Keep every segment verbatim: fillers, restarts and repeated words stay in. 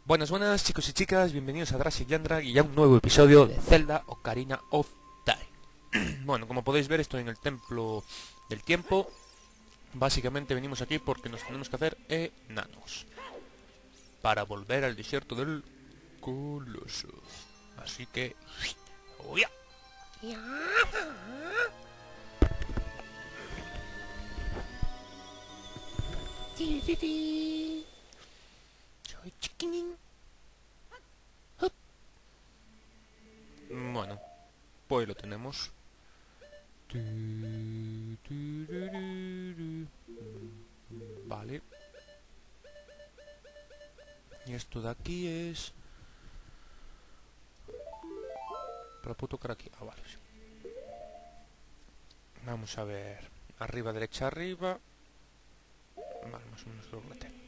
Buenas, buenas chicos y chicas, bienvenidos a Drasig Yandrag y a un nuevo episodio de Zelda Ocarina of Time. Bueno, como podéis ver estoy en el Templo del Tiempo. Básicamente venimos aquí porque nos tenemos que hacer enanos para volver al desierto del Coloso. Así que... ¡Uya! Soy chiquinín. Hup. Bueno, pues lo tenemos. Vale. Y esto de aquí es... Pero puedo tocar aquí. Ah, vale. Sí. Vamos a ver. Arriba, derecha, arriba. Vale, más o menos creo que lo tengo.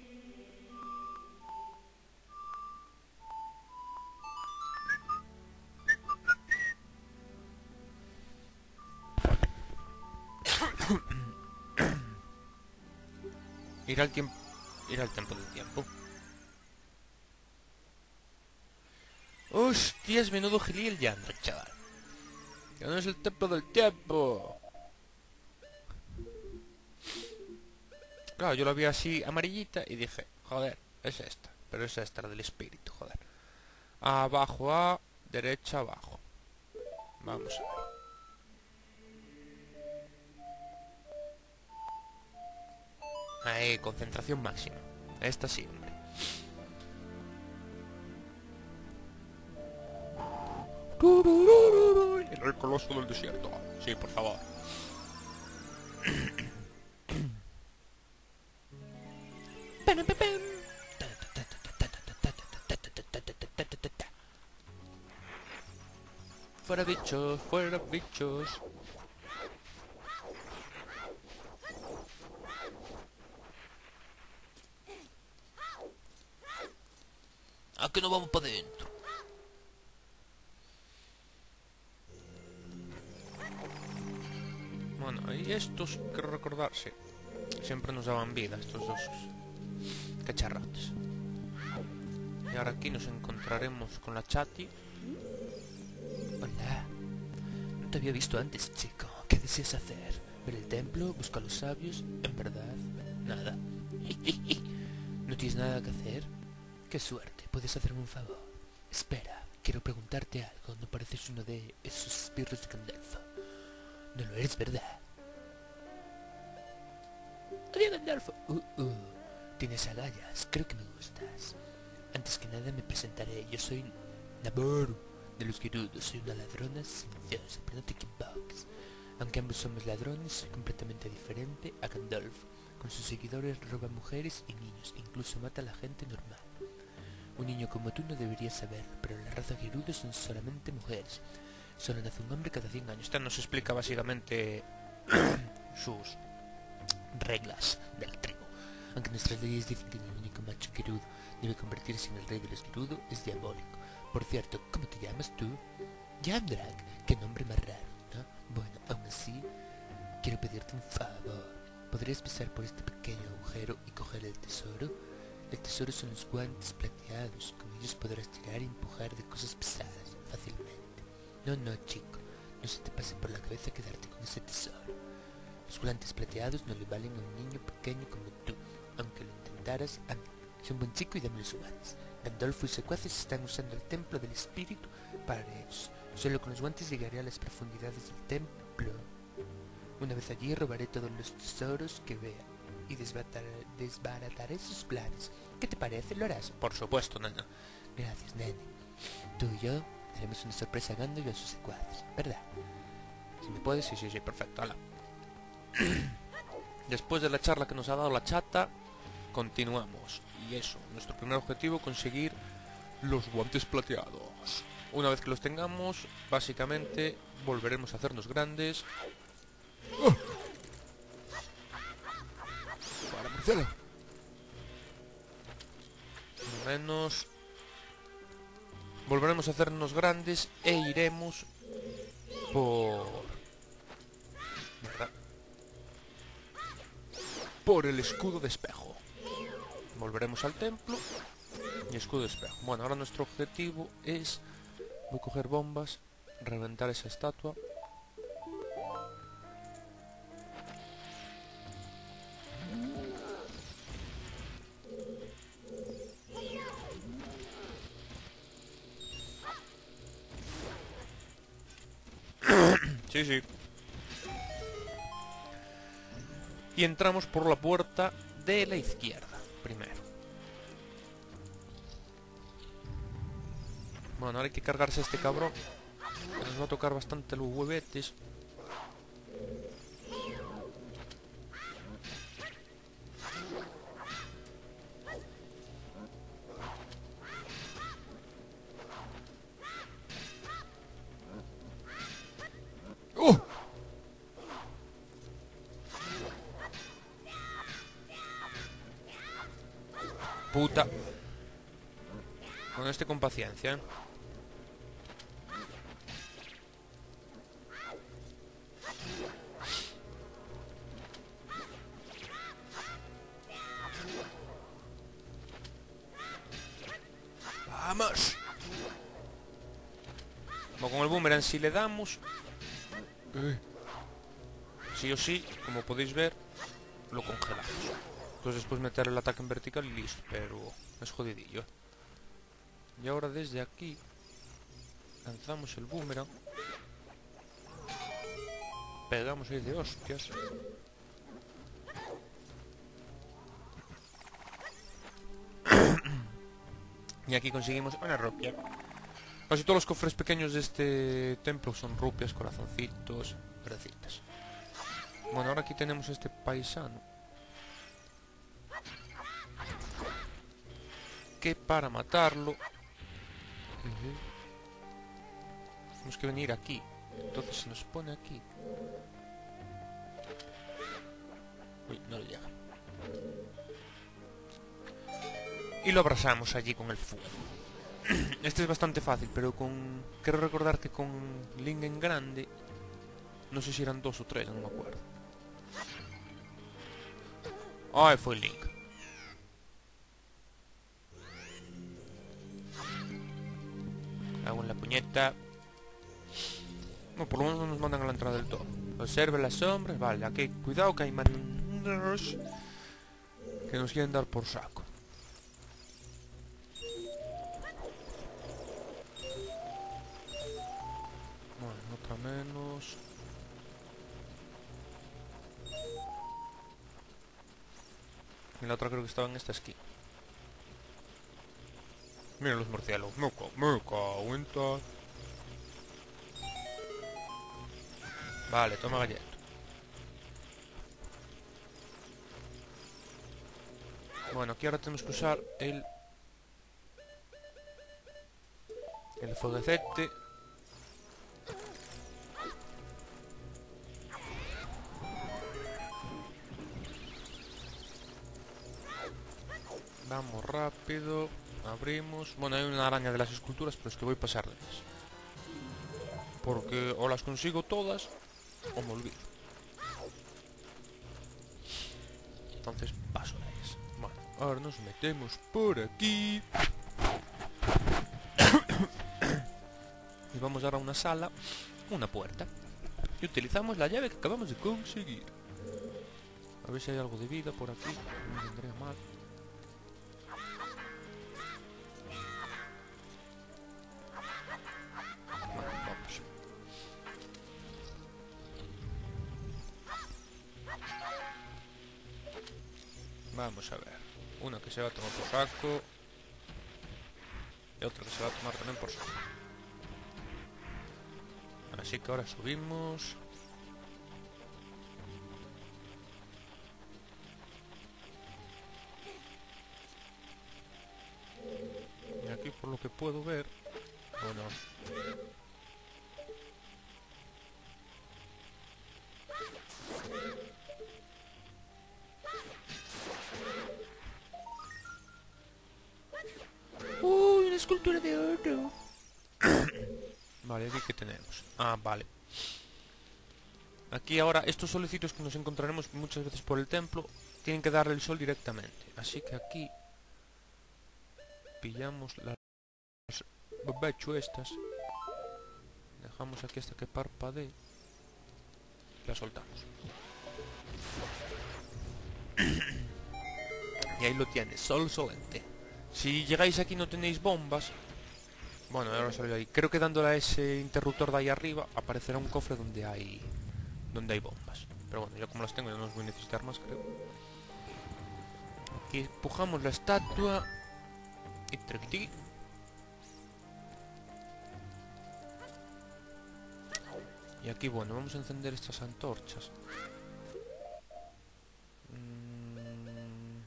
Ir al tiempo. Ir al templo del tiempo. Hostias, menudo gilí el Yandrag, chaval. Que no es el templo del tiempo. Claro, yo lo vi así amarillita y dije, joder, es esta. Pero es esta, la del espíritu, joder. Abajo A, derecha abajo. Vamos a ver. Ahí, concentración máxima. Esta sí, hombre. En el coloso del desierto. Sí, por favor. Fuera bichos, fuera bichos. ¿A que no vamos para dentro? Bueno, y estos, quiero recordarse, siempre nos daban vida, estos dos cacharrotes. Y ahora aquí nos encontraremos con la Chati. Hola. No te había visto antes, chico. ¿Qué deseas hacer? ¿Ver el templo? ¿Buscar a los sabios? En verdad, nada. ¿No tienes nada que hacer? ¡Qué suerte! ¿Puedes hacerme un favor? Espera, quiero preguntarte algo. ¿No pareces uno de esos esbirros de Gandalf? No lo eres, ¿verdad? ¡Adiós, Gandalf! Uh, uh, tienes agallas. Creo que me gustas. Antes que nada me presentaré. Yo soy Naboru de los Gerudos. Soy una ladrona silenciosa, pero no te equivoques. Aunque ambos somos ladrones, soy completamente diferente a Gandalf. Con sus seguidores roba mujeres y niños, incluso mata a la gente normal. Un niño como tú no debería saberlo, pero la raza Gerudo son solamente mujeres. Solo nace un hombre cada cien años. Esta nos explica básicamente sus reglas de la tribu. Aunque nuestras leyes dicen que el único macho Gerudo debe convertirse en el rey de los Gerudo, es diabólico. Por cierto, ¿cómo te llamas tú? Yandrag. Qué nombre más raro, ¿no? Bueno, aún así, quiero pedirte un favor. ¿Podrías pasar por este pequeño agujero y coger el tesoro? El tesoro son los guantes plateados. Con ellos podrás tirar y empujar de cosas pesadas fácilmente. No, no, chico. No se te pase por la cabeza quedarte con ese tesoro. Los guantes plateados no le valen a un niño pequeño como tú. Aunque lo intentaras, anda. Sé un buen chico y dame los guantes. Gandalf y sus secuaces están usando el templo del espíritu para ellos. Solo con los guantes llegaré a las profundidades del templo. Una vez allí robaré todos los tesoros que vea y desbarataré, desbarataré sus planes. ¿Qué te parece? ¿Lo harás? Por supuesto, nena. Gracias, nene. Tú y yo haremos una sorpresa a Gandalf y a sus secuaces, ¿verdad? Si me puedes, sí, sí, sí, perfecto. Hala. Después de la charla que nos ha dado la chata, continuamos. Y eso, nuestro primer objetivo, conseguir los guantes plateados. Una vez que los tengamos, básicamente volveremos a hacernos grandes. ¡Oh! ¡Para Marcela! Menos. Volveremos a hacernos grandes e iremos por... ¿verdad? Por el escudo de espejo. Volveremos al templo Y escudo de espejo. Bueno, ahora nuestro objetivo es... Voy a coger bombas, reventar esa estatua. Sí, sí. Y entramos por la puerta de la izquierda, primero. Bueno, ahora hay que cargarse a este cabrón, que nos va a tocar bastante los huevetes. ¡Uh! Puta. Con este con paciencia, ¿eh? ¡Vamos! Bueno, con el boomerang si le damos... Eh. Sí o sí, como podéis ver, lo congelamos. Entonces después meter el ataque en vertical y listo, pero es jodidillo, ¿eh? Y ahora desde aquí lanzamos el boomerang, pegamos ahí de hostias. Y aquí conseguimos una rupia. Casi todos los cofres pequeños de este templo son rupias, corazoncitos, verdecitas. Bueno, ahora aquí tenemos este paisano, que para matarlo tenemos que venir aquí. Entonces se nos pone aquí. Uy, no le llega. Y lo abrasamos allí con el fuego. Este es bastante fácil, pero con... Quiero recordar que con Link en grande, no sé si eran dos o tres, no me acuerdo. Ay, fue Link. Hago en la puñeta. No, por lo menos no nos mandan a la entrada del todo. Observe las sombras. Vale, aquí cuidado que hay manos que nos quieren dar por saco. Bueno, otra menos. Y la otra creo que estaba en esta esquina. Mira los murciélagos. Me cago, me cago en tal. Vale, toma galleta. Bueno, aquí ahora tenemos que usar el... El fueguecete. Vamos rápido. Abrimos. Bueno, hay una araña de las esculturas, pero es que voy a pasar de ellas. Porque o las consigo todas o me olvido. Entonces paso de ellas. Bueno, ahora nos metemos por aquí. Y vamos ahora a una sala, una puerta. Y utilizamos la llave que acabamos de conseguir. A ver si hay algo de vida por aquí. No me vendría mal. Bueno, vamos. Vamos a ver. Una que se va a tomar por saco. Y otra que se va a tomar también por saco. Así que ahora subimos. Y aquí por lo que puedo ver... ¿O no? ¡Uy, una escultura de oro! Vale, aquí que tenemos. Ah, vale. Aquí ahora estos solecitos que nos encontraremos muchas veces por el templo tienen que darle el sol directamente. Así que aquí pillamos las bombacho estas, dejamos aquí hasta que parpadee y la soltamos. Y ahí lo tienes, sol solente. Si llegáis aquí y no tenéis bombas, bueno, ahora salió ahí, creo que dándole a ese interruptor de ahí arriba aparecerá un cofre donde hay donde hay bombas. Pero bueno, ya como las tengo ya no os voy a necesitar más, creo. Aquí empujamos la estatua y triqui. Y aquí, bueno, vamos a encender estas antorchas. Mm,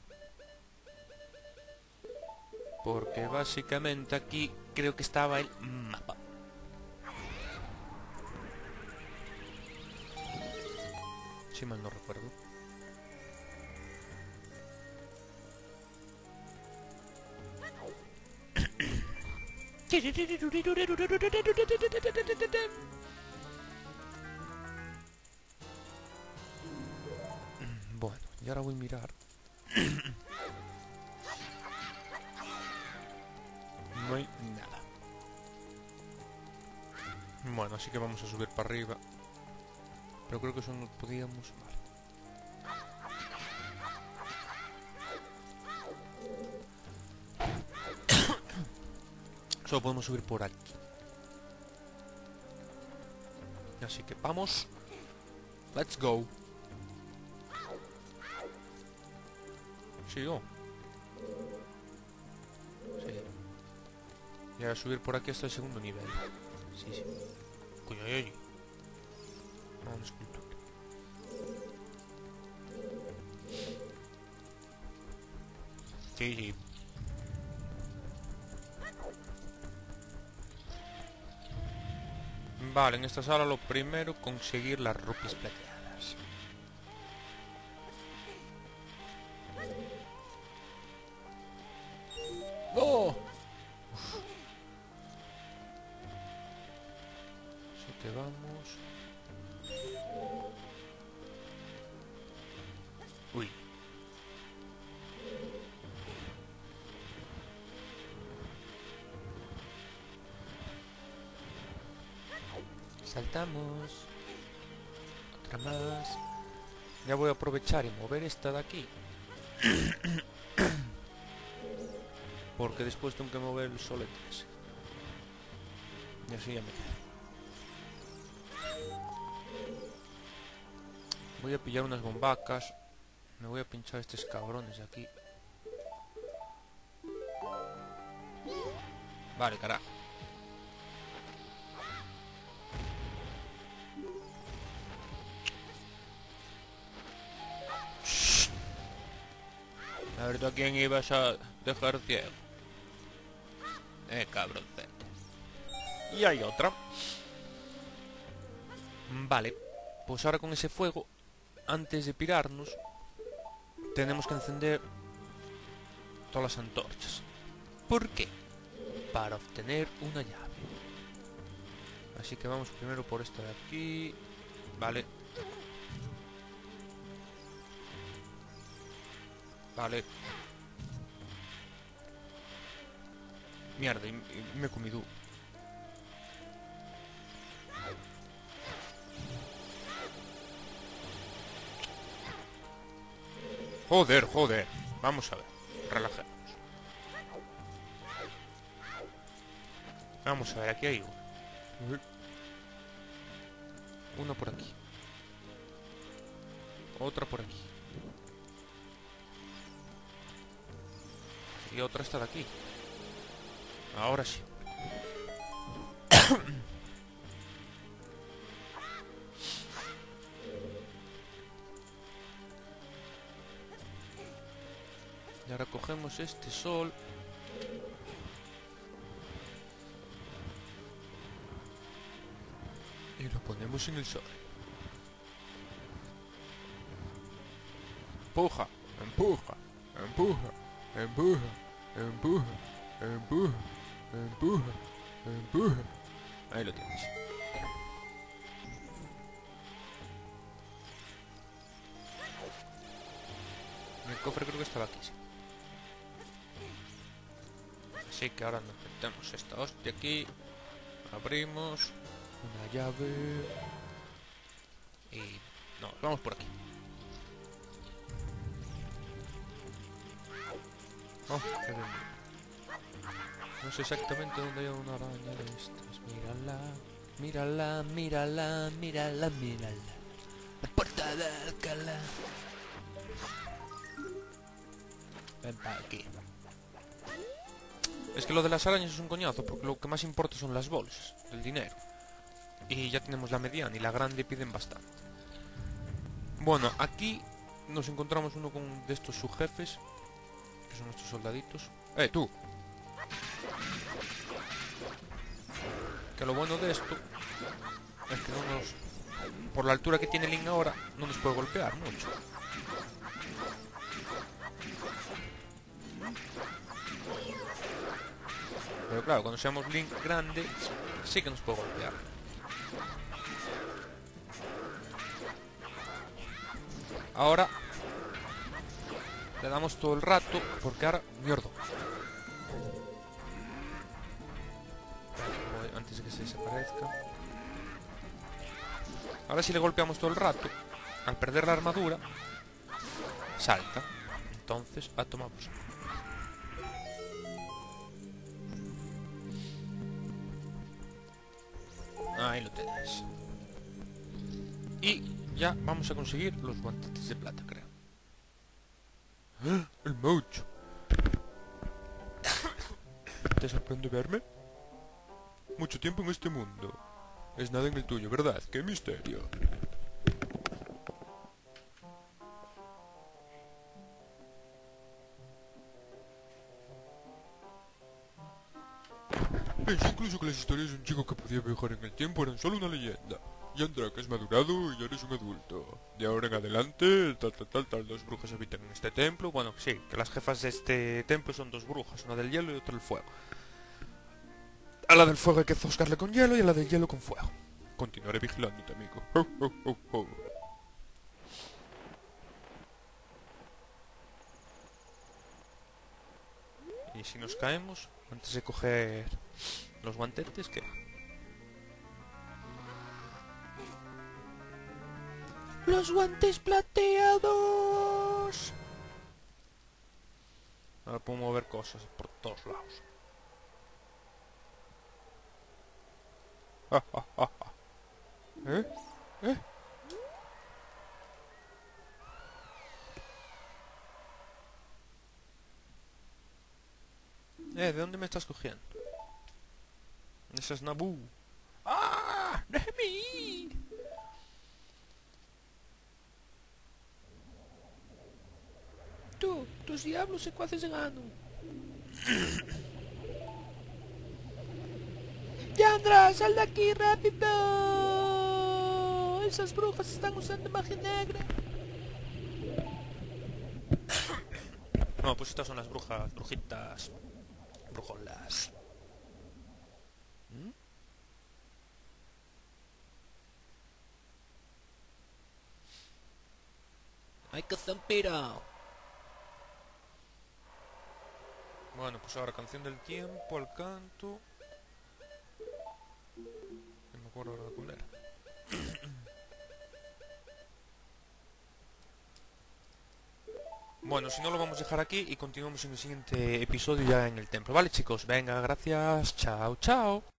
porque básicamente aquí creo que estaba el mapa. Si mal no recuerdo. Bueno, y ahora voy a mirar. No hay nada. Bueno, así que vamos a subir para arriba. Pero creo que eso no podíamos... Vale. Solo podemos subir por aquí. Así que vamos. Let's go. ¿Sigo? Sí. Y ahora subir por aquí hasta el segundo nivel. Sí, sí. Coño, oye, oye. No, una escultura. Sí, sí. Vale, en esta sala lo primero, conseguir las rupias plateadas. ¡Oh! Así que vamos... Uy. Saltamos. Otra más. Ya voy a aprovechar y mover esta de aquí. Porque después tengo que mover el solete ese. Y así ya me quedo. Voy a pillar unas bombacas. Me voy a pinchar estos cabrones de aquí. Vale, carajo. A ver, ¿tú a quién ibas a dejar ciego? Eh, cabroncete. Y hay otra. Vale. Pues ahora con ese fuego, antes de pirarnos, tenemos que encender todas las antorchas. ¿Por qué? Para obtener una llave. Así que vamos primero por esta de aquí. Vale. Vale. Mierda, y, y me he comido. Joder, joder. Vamos a ver. Relajemos. Vamos a ver, aquí hay uno. Una por aquí. Otra por aquí. Y otra está de aquí. Ahora sí. Y ahora cogemos este sol. Y lo ponemos en el sol. Empuja, empuja, empuja, empuja, empuja, empuja, empuja, empuja. Ahí lo tienes. El cofre creo que estaba aquí, sí. Así que ahora nos metemos esta hostia aquí. Abrimos una llave. Y... no, vamos por aquí. Oh, qué bien. No sé exactamente dónde hay una araña de estas. Mírala, mírala, mírala, mírala, mírala. La puerta de Alcalá. Ven para aquí. Es que lo de las arañas es un coñazo, porque lo que más importa son las bolsas, el dinero. Y ya tenemos la mediana y la grande piden bastante. Bueno, aquí nos encontramos uno con de estos subjefes, que son estos soldaditos. ¡Eh, tú! Que lo bueno de esto es que no nos... por la altura que tiene Link ahora, no nos puede golpear mucho. Pero claro, cuando seamos Link grande, sí que nos puede golpear. Ahora le damos todo el rato, porque ahora... ¡mierda! Antes de que se desaparezca. Ahora si le golpeamos todo el rato, al perder la armadura, salta. Entonces, a tomamos. Ahí lo tenés. Y ya vamos a conseguir los guantetes de plata, creo. ¡Ah! ¡El mocho! ¿Te sorprende verme? Mucho tiempo en este mundo. Es nada en el tuyo, ¿verdad? ¡Qué misterio! Pensé incluso que las historias de un chico que podía viajar en el tiempo eran solo una leyenda. Yandrak has madurado y ya eres un adulto. De ahora en adelante, tal, tal, tal, tal, dos brujas habitan en este templo. Bueno, sí, que las jefas de este templo son dos brujas, una del hielo y otra del fuego. A la del fuego hay que zoscarle con hielo y a la del hielo con fuego. Continuaré vigilándote, amigo. Ho, ho, ho, ho. Y si nos caemos, antes de coger los guantetes, ¿qué? ¡Los guantes plateados! Ahora puedo mover cosas por todos lados. Ah, ah, ah, ah. ¿Eh? ¿Eh? Eh, ¿de dónde me estás cogiendo? Ese es Naboo. ¡Ah! ¡Déjeme ir! Tú, tus diablos secuaces de Gano. ¡Yandra, sal de aquí rápido! Esas brujas están usando magia negra. No, pues estas son las brujas, brujitas, brujolas. ¿Mm? ¡Ay, qué zampiro! Bueno, pues ahora canción del tiempo, al canto. No me acuerdo ahora cuál era. Bueno, si no lo vamos a dejar aquí y continuamos en el siguiente episodio ya en el templo. Vale, chicos, venga, gracias, chao, chao.